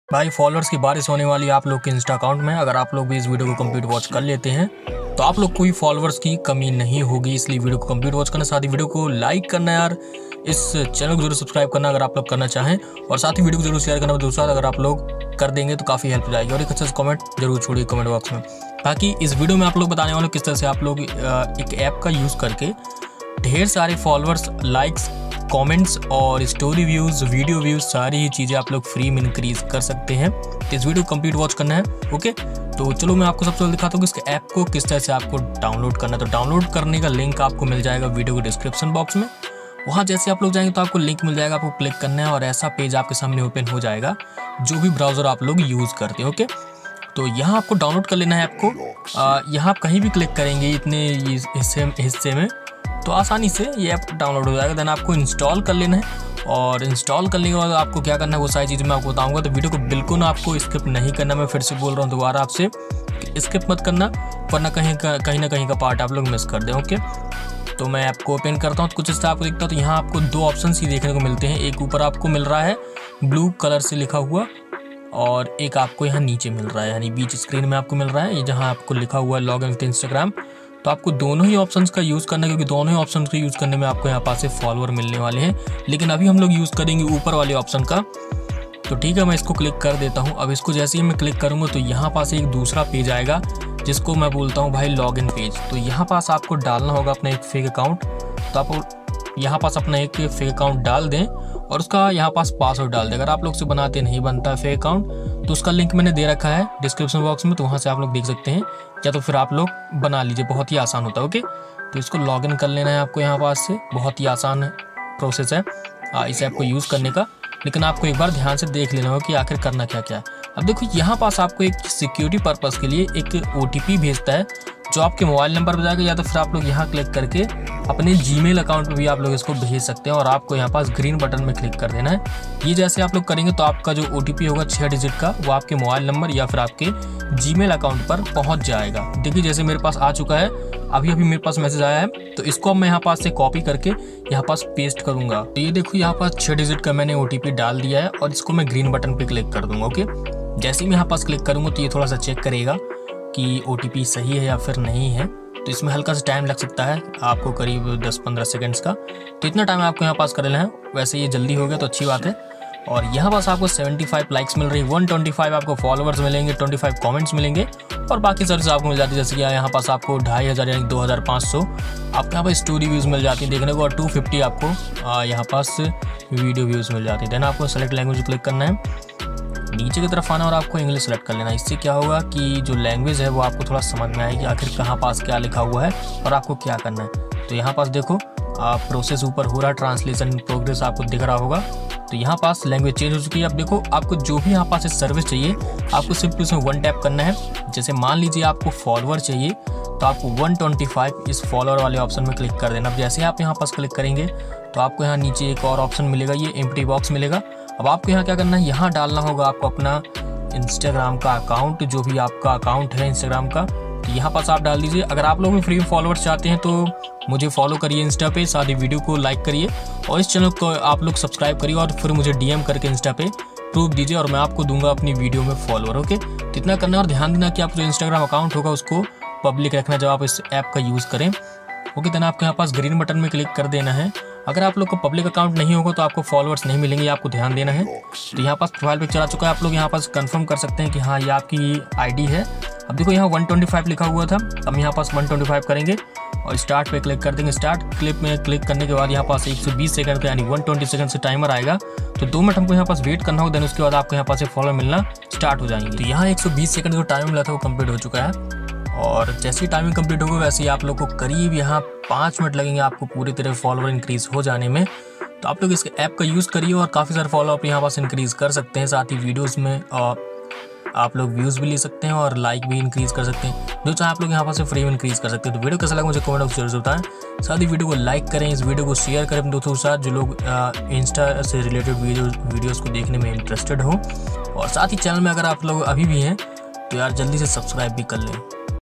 भाई फॉलोअर्स की बारिश होने वाली है आप लोग के इंस्टा अकाउंट में। अगर आप लोग भी इस वीडियो को कंप्लीट वॉच कर लेते हैं तो आप लोग को भी फॉलोअर्स की कमी नहीं होगी, इसलिए वीडियो को कंप्लीट वॉच करना, साथ ही वीडियो को लाइक करना यार, इस चैनल को जरूर सब्सक्राइब करना अगर आप लोग करना चाहें, और साथ ही वीडियो को जरूर शेयर करना दोस्तों। अगर आप लोग कर देंगे तो काफ़ी हेल्प हो जाएगी, और एक अच्छा कमेंट जरूर छोड़िए कमेंट बॉक्स में। बाकी इस वीडियो में आप लोग बताने वाले किस तरह से आप लोग एक ऐप का यूज़ करके ढेर सारे फॉलोअर्स, लाइक्स, कमेंट्स और स्टोरी व्यूज़, वीडियो व्यूज़, सारी ही चीज़ें आप लोग फ्री में इंक्रीज कर सकते हैं। तो इस वीडियो को कंप्लीट वॉच करना है, ओके। तो चलो मैं आपको सबसे पहले दिखाता हूँ कि इसके ऐप को किस तरह से आपको डाउनलोड करना है। तो डाउनलोड करने का लिंक आपको मिल जाएगा वीडियो के डिस्क्रिप्शन बॉक्स में। वहाँ जैसे आप लोग जाएंगे तो आपको लिंक मिल जाएगा, आपको क्लिक करना है और ऐसा पेज आपके सामने ओपन हो जाएगा जो भी ब्राउज़र आप लोग यूज़ करते हैं, ओके। तो यहाँ आपको डाउनलोड कर लेना है ऐप को। यहाँ आप कहीं भी क्लिक करेंगे इतने हिस्से में तो आसानी से ये ऐप डाउनलोड हो जाएगा। देन आपको इंस्टॉल कर लेना है, और इंस्टॉल करने के बाद आपको क्या करना है वो सारी चीज़ें मैं आपको बताऊंगा। तो वीडियो को बिल्कुल आपको स्किप नहीं करना। मैं फिर से बोल रहा हूँ दोबारा आपसे, स्किप मत करना, वरना कहीं ना कहीं का पार्ट आप लोग मिस कर दें, ओके। तो मैं ऐप को ओपन करता हूँ, तो कुछ इस तरह आपको दिखता है। तो यहाँ आपको दो ऑप्शन ही देखने को मिलते हैं, एक ऊपर आपको मिल रहा है ब्लू कलर से लिखा हुआ, और एक आपको यहाँ नीचे मिल रहा है, यानी बीच स्क्रीन में आपको मिल रहा है ये जहाँ आपको लिखा हुआ है लॉग इन विद इंस्टाग्राम। तो आपको दोनों ही ऑप्शंस का यूज़ करना है, क्योंकि दोनों ही ऑप्शंस का यूज़ करने में आपको यहाँ पास से फॉलोअर मिलने वाले हैं। लेकिन अभी हम लोग यूज़ करेंगे ऊपर वाले ऑप्शन का। तो ठीक है, मैं इसको क्लिक कर देता हूँ। अब इसको जैसे ही मैं क्लिक करूँगा तो यहाँ पास एक दूसरा पेज आएगा जिसको मैं बोलता हूँ भाई लॉग इन पेज। तो यहाँ पास आपको डालना होगा अपना एक फेक अकाउंट। तो आप यहाँ पास अपना एक फेक अकाउंट डाल दें और उसका यहाँ पास पासवर्ड डाल दें। अगर आप लोग से बनाते नहीं बनता है फेक अकाउंट तो उसका लिंक मैंने दे रखा है डिस्क्रिप्शन बॉक्स में, तो वहाँ से आप लोग देख सकते हैं, या तो फिर आप लोग बना लीजिए, बहुत ही आसान होता है, ओके। तो इसको लॉगिन कर लेना है आपको यहाँ पास से, बहुत ही आसान प्रोसेस है इस ऐप को यूज़ करने का। लेकिन आपको एक बार ध्यान से देख लेना होगा कि आखिर करना क्या क्या है। अब देखो यहाँ पास आपको एक सिक्योरिटी पर्पज़ के लिए एक OTP भेजता है जो आपके मोबाइल नंबर पर जाएगा, या तो फिर आप लोग यहाँ क्लिक करके अपने जीमेल अकाउंट पे भी आप लोग इसको भेज सकते हैं, और आपको यहाँ पास ग्रीन बटन में क्लिक कर देना है। ये जैसे आप लोग करेंगे तो आपका जो OTP होगा 6 डिजिट का, वो आपके मोबाइल नंबर या फिर आपके जीमेल अकाउंट पर पहुँच जाएगा। देखिए जैसे मेरे पास आ चुका है, अभी मेरे पास मैसेज आया है। तो इसको अब मैं यहाँ पास से कॉपी करके यहाँ पास पेस्ट करूँगा। तो ये देखो यहाँ पास 6 डिजिट का मैंने OTP डाल दिया है, और इसको मैं ग्रीन बटन पे क्लिक कर दूँगा, ओके। जैसे ही मैं यहाँ पास क्लिक करूँगा तो ये थोड़ा सा चेक करेगा कि OTP सही है या फिर नहीं है। तो इसमें हल्का सा टाइम लग सकता है आपको, करीब 10-15 सेकंड्स का। तो इतना टाइम आपको यहाँ पास कर लेना है। वैसे ये जल्दी हो गया तो अच्छी बात है। और यहाँ पास आपको 75 लाइक्स मिल रही है, 125 आपको फॉलोअर्स मिलेंगे, 25 कमेंट्स मिलेंगे, और बाकी सर्विस आपको मिल जाती है। जैसे कि यहाँ पास आपको 2500 यानी 2500 आपको यहाँ पर स्टोरी व्यूज़ मिल जाती है देखने को, और 250 आपको यहाँ पास वीडियो व्यूज़ मिल जाती है। देन आपको सेलेक्ट लैंग्वेज क्लिक करना है, नीचे की तरफ आना और आपको इंग्लिश सेलेक्ट कर लेना। इससे क्या होगा कि जो लैंग्वेज है वो आपको थोड़ा समझ में आएगी आखिर कहाँ पास क्या लिखा हुआ है और आपको क्या करना है। तो यहाँ पास देखो प्रोसेस ऊपर हो रहा है, ट्रांसलेशन प्रोग्रेस आपको दिख रहा होगा। तो यहाँ पास लैंग्वेज चेंज हो चुकी है। अब देखो आपको जो भी यहाँ पास सर्विस चाहिए आपको सिर्फ उसमें 1 टैप करना है। जैसे मान लीजिए आपको फॉलोअर चाहिए तो आपको 125 इस फॉलोअर वाले ऑप्शन में क्लिक कर देना। अब जैसे आप यहाँ पास क्लिक करेंगे तो आपको यहाँ नीचे एक और ऑप्शन मिलेगा, ये एम्प्टी बॉक्स मिलेगा। अब आपको यहाँ क्या करना है, यहाँ डालना होगा आपको अपना इंस्टाग्राम का अकाउंट, जो भी आपका अकाउंट है इंस्टाग्राम का, तो यहाँ पास आप डाल दीजिए। अगर आप लोग भी फ्री फॉलोअर्स चाहते हैं तो मुझे फॉलो करिए इंस्टा पे, साथ ही वीडियो को लाइक करिए और इस चैनल को आप लोग सब्सक्राइब करिए, और फिर मुझे DM करके इंस्टा पे प्रूफ दीजिए और मैं आपको दूंगा अपनी वीडियो में फॉलोअर, ओके। तो इतना करना, और ध्यान देना कि आपका जो इंस्टाग्राम अकाउंट होगा उसको पब्लिक रखना जब आप इस ऐप का यूज़ करें, ओके। देन आपको यहाँ पास ग्रीन बटन में क्लिक कर देना है। अगर आप लोग को पब्लिक अकाउंट नहीं होगा तो आपको फॉलोअर्स नहीं मिलेंगे, आपको ध्यान देना है। तो यहाँ पास प्रोफाइल पिक्चर आ चुका है, आप लोग यहाँ पास कंफर्म कर सकते हैं कि हाँ ये आपकी ID है। अब देखो यहाँ 125 लिखा हुआ था, अब यहाँ पास 125 करेंगे और स्टार्ट पे क्लिक कर देंगे। स्टार्ट क्लिप में क्लिक करने के बाद यहाँ पास 120 सेकंड का यानी 120 सेकंड से टाइमर आएगा। तो 2 मिनट हमको यहाँ पास वेट करना होगा, देन उसके बाद आपको यहाँ पास से फॉलोअर मिलना स्टार्ट हो जाएंगे। तो यहाँ 120 सेकंड का टाइम मिला था वो कंप्लीट हो चुका है, और जैसे ही टाइमिंग कंप्लीट होगा वैसे ही आप लोग को करीब यहाँ 5 मिनट लगेंगे आपको पूरी तरह फॉलोअर इंक्रीज़ हो जाने में। तो आप लोग इस ऐप का यूज़ करिए और काफ़ी सारे फॉलोअप यहाँ पास इंक्रीज़ कर सकते हैं। साथ ही वीडियोस में आप लोग व्यूज़ भी ले सकते हैं और लाइक भी इंक्रीज़ कर सकते हैं, जो चाहे आप लोग यहाँ पास से फ्री में इंक्रीज़ कर सकते हैं। तो वीडियो कैसा लगा मुझे कमेंट बॉक्स में जरूर बताएं। साथ ही वीडियो को लाइक करें, इस वीडियो को शेयर करें अपने दोस्तों के साथ जो लोग इंस्टा से रिलेटेड वीडियोज़ को देखने में इंटरेस्टेड हो, और साथ ही चैनल में अगर आप लोग अभी भी हैं तो यार जल्दी से सब्सक्राइब भी कर लें।